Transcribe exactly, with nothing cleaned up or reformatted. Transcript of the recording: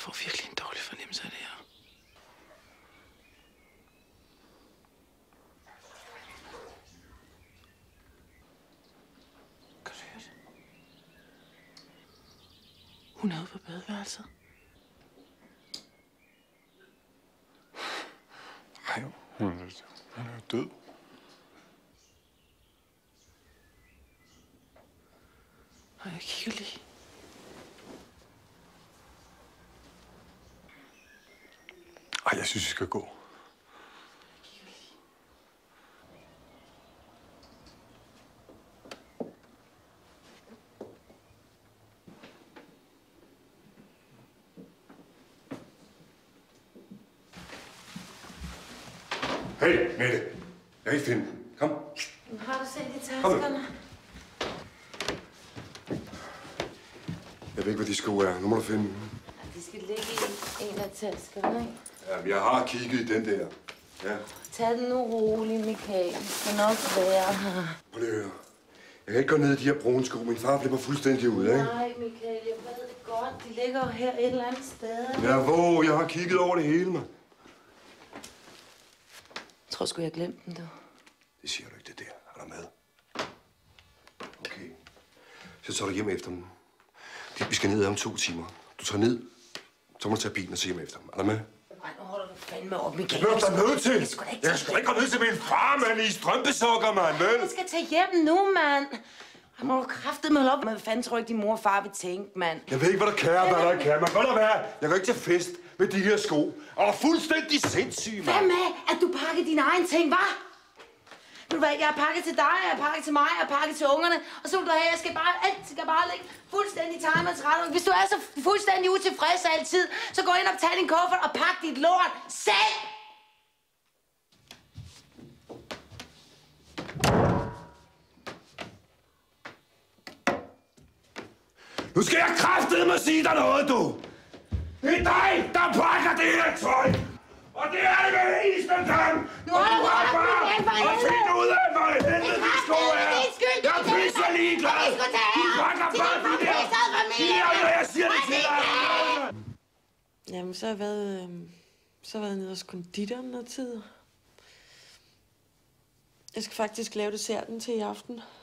får virkelig en dårlig fornemmelse af det her. Kan du høre det? Hun er ude på badeværelset. Nej, hun er, hun er død. Og jeg kigger lige. Ej, jeg synes, vi skal gå. Hey, Mette. Jeg kan ikke finde den. Kom. Har du set i taskerne? Jeg ved ikke, hvad de sko er. Nu må du finde dem. Ja, de skal ligge i en af taskerne, ikke? Jamen, jeg har kigget i den der. Ja. Tag den nu roligt, Michael. Det skal nok være her. Prøv lige at høre. Jeg kan ikke gå ned i de her brune sko. Min far flipper fuldstændig ud, ikke? Nej, Michael, jeg ved det godt. De ligger jo her et eller andet sted. Ja, hvor? Jeg har kigget over det hele, mand. Jeg tror sgu, jeg glemte den, du. Det siger du ikke, det der. Er der med? Okay. Så tager du hjem efter dem. Vi skal ned om to timer. Du tager ned, så må du tage bilen og se hjem efter dem. Er der med? Nej, nu holder du fandme op, Michael. Det er du nødt til! Jeg skal da ikke Jeg skal ikke gå ned til min far, mand, i strømpesokker, mand, vel? Jeg skal tage hjem nu, mand. Jeg må jo kraftedeme holde op med, hvad fanden tror ikke, din mor og far vil tænke, mand. Jeg ved ikke, hvad der kan, hvad der ikke kan. Man kan da være. Jeg går ikke til fest med de her sko. Og er fuldstændig sindssyg, mand. Hvad med, at du pakker dine egne ting, hva'? Ved du hvad, jeg har pakket til dig, jeg har pakket til mig, jeg har pakket til ungerne. Og så vil du have, jeg skal bare, alt skal bare ligge fuldstændig timet til rette. Hvis du er så fuldstændig utilfreds altid, så gå ind og tag din kuffert og pak dit lort selv! Nu skal jeg kraftedeme sige dig noget, du! Det er dig, der pakker det her tøj! Og det er det med eneste gang! Nu holder du op med den for helvede! Og find ud af, hvad helvede de sko er! Jeg er pisse ligeglad! Du pakker bare de der piger, når jeg siger det til dig! Jamen, så har jeg været, øh, så har jeg været nede hos konditoren noget tid. Jeg skal faktisk lave desserten til i aften.